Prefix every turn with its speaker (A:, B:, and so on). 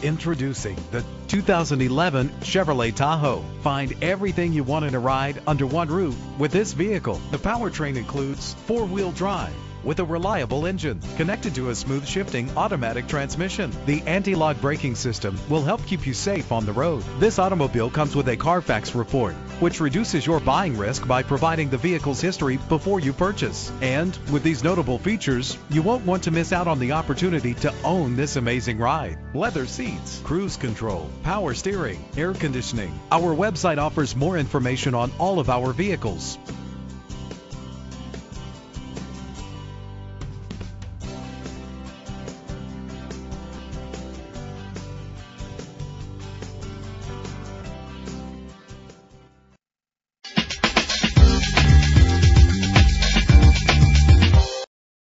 A: Introducing the 2011 Chevrolet Tahoe. Find everything you want in a ride under one roof with this vehicle. The powertrain includes four-wheel drive with a reliable engine connected to a smooth shifting automatic transmission. The anti-lock braking system will help keep you safe on the road. This automobile comes with a Carfax report, which reduces your buying risk by providing the vehicle's history before you purchase. And with these notable features, you won't want to miss out on the opportunity to own this amazing ride. Leather seats, cruise control, power steering, air conditioning. Our website offers more information on all of our vehicles.